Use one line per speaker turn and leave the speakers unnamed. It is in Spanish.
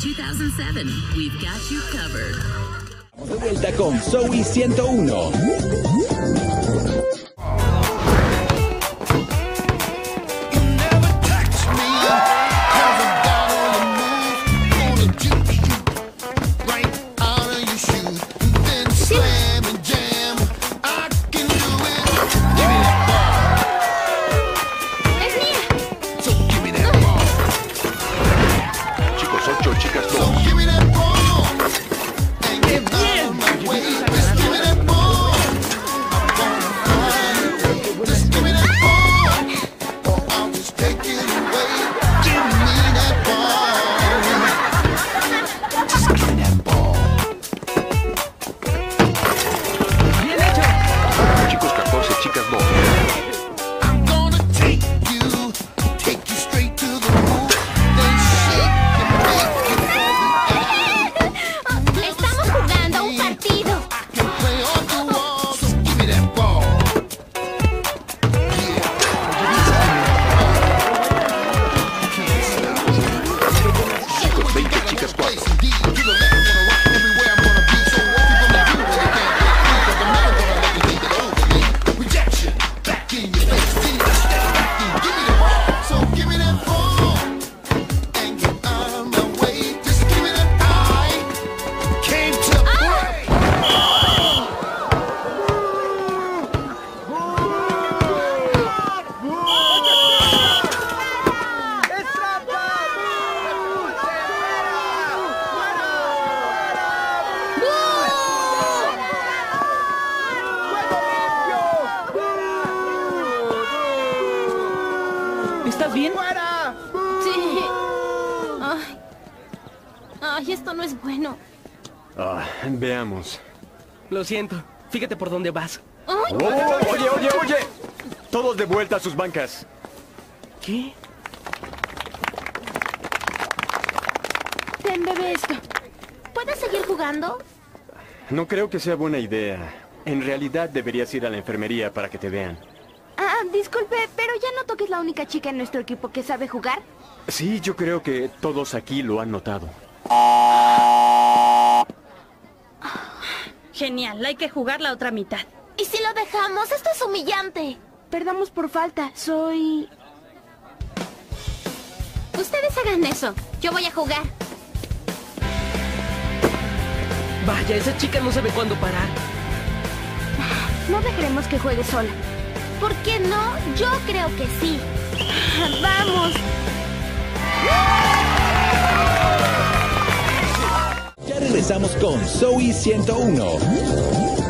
2007, we've got you covered.
De vuelta con Zoey 101.
¿Estás bien?
¡Fuera!
Sí. Ay, esto no es bueno.
Veamos.
Lo siento. Fíjate por dónde vas.
Ay,
Oye. Todos de vuelta a sus bancas.
¿Qué?
ten, bebé, esto. ¿Puedes seguir jugando?
No creo que sea buena idea. En realidad deberías ir a la enfermería para que te vean.
Disculpe, pero ya no toques la única chica en nuestro equipo que sabe jugar.
Sí, yo creo que todos aquí lo han notado.
Genial, hay que jugar la otra mitad.
¿Y si lo dejamos? Esto es humillante. Perdamos por falta, soy... Ustedes hagan eso, yo voy a jugar.
Vaya, esa chica no sabe cuándo parar.
No dejaremos que juegue sola. ¿Por qué no? Yo creo que sí. ¡Vamos!
Ya regresamos con Zoey 101.